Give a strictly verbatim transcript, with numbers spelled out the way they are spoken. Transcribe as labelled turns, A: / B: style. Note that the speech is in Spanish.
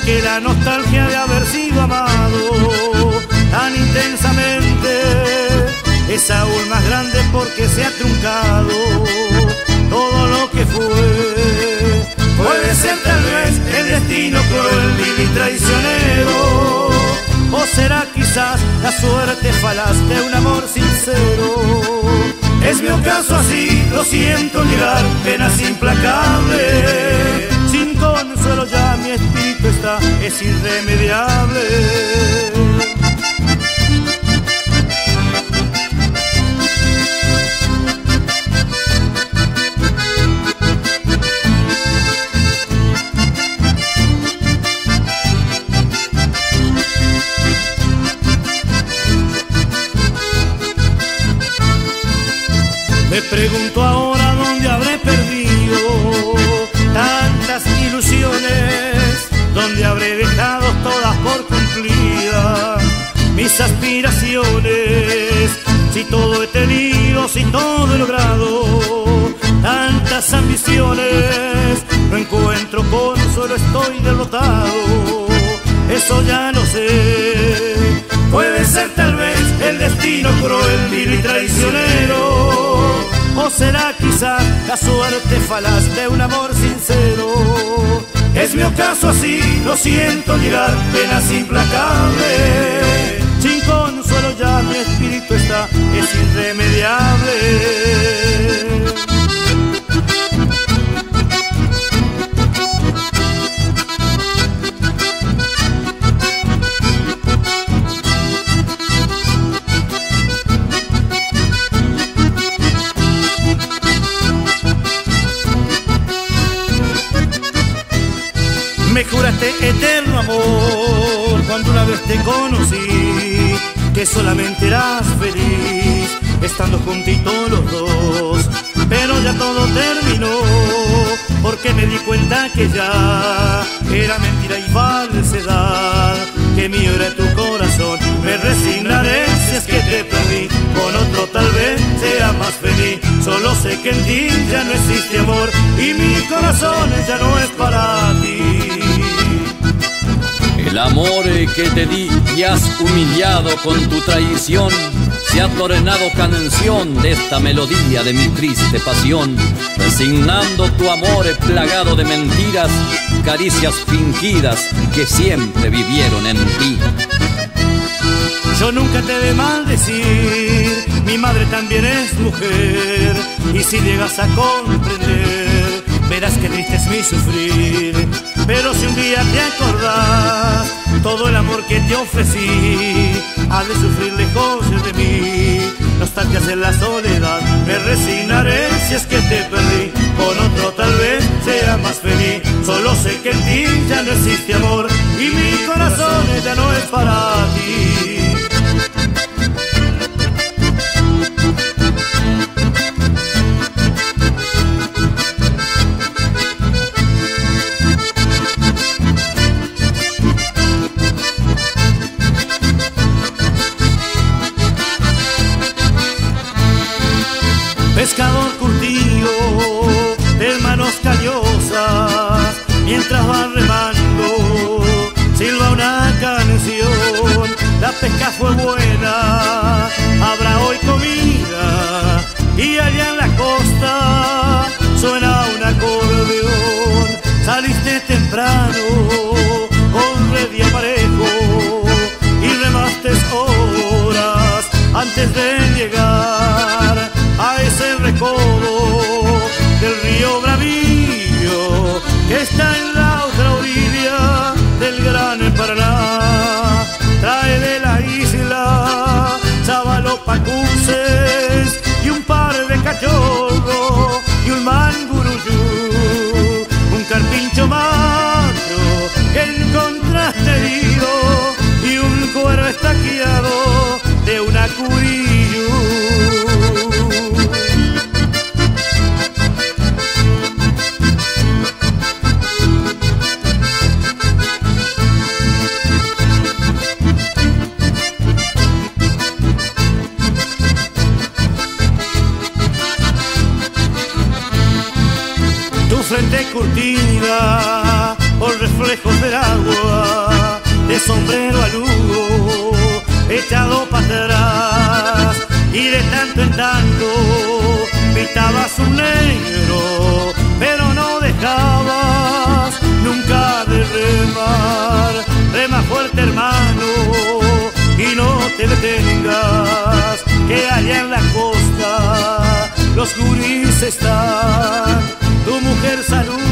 A: porque la nostalgia de haber sido amado tan intensamente es aún más grande porque se ha truncado todo lo que fue. Puede ser tal vez el destino cruel, vil y traicionero, o será quizás la suerte falaz de un amor sincero. Es mi ocaso así, lo siento llegar, penas implacable. Sin consuelo ya mi espíritu está, es irremediable. Me pregunto ahora dónde habré perdido tantas ilusiones, dónde habré dejado todas por cumplidas mis aspiraciones. Si todo he tenido, si todo he logrado, tantas ambiciones, no encuentro consuelo, estoy derrotado, eso ya lo sé. Puede ser tal vez el destino cruel, vil y traicionero, o será quizá la suerte falaz de un amor sincero. Es mi ocaso así, lo siento llegar, penas implacables. Sin consuelo ya mi espíritu está, es irremediable. Me juraste eterno amor cuando una vez te conocí, que solamente eras feliz estando juntitos los dos. Pero ya todo terminó porque me di cuenta que ya era mentira y falsedad, que mío era tu corazón. Me resignaré si es que te perdí, con otro tal vez sea más feliz. Solo sé que en ti ya no existe amor y mi corazón ya no es para ti.
B: El amor que te di y has humillado con tu traición se ha tornado canción de esta melodía de mi triste pasión, resignando tu amor plagado de mentiras, caricias fingidas que siempre vivieron en ti.
A: Yo nunca te de maldecir, mi madre también es mujer, y si llegas a comprender, verás que triste es mi sufrir. Pero si un día te acordás, todo el amor que te ofrecí, has de sufrir lejos de mí, nostalgias en la soledad. Me resignaré si es que te perdí, con otro tal vez sea más feliz. Solo sé que en ti ya no existe amor y mi corazón ya no es para ti. Pescador curtido de manos callosas, mientras van remando, silba una canción. La pesca fue buena, habrá hoy comida, y allá en la costa suena un acordeón. Saliste temprano con red y aparejo y remaste horas antes de llegar a ese recodo del río Bravío que está en la otra orilla del gran Paraná. Trae de la isla chavalopacuses y un par de cachorros y un manguruyú, un carpincho macho que encontraste herido y un cuero estaqueado de una curiyú. Tu frente curtida por reflejos del agua, de sombrero a lugo, echado para atrás, y de tanto en tanto pitabas un negro, pero no dejabas nunca de remar. Rema fuerte, hermano, y no te detengas, que allá en la costa los gurís están. Tu mujer saluda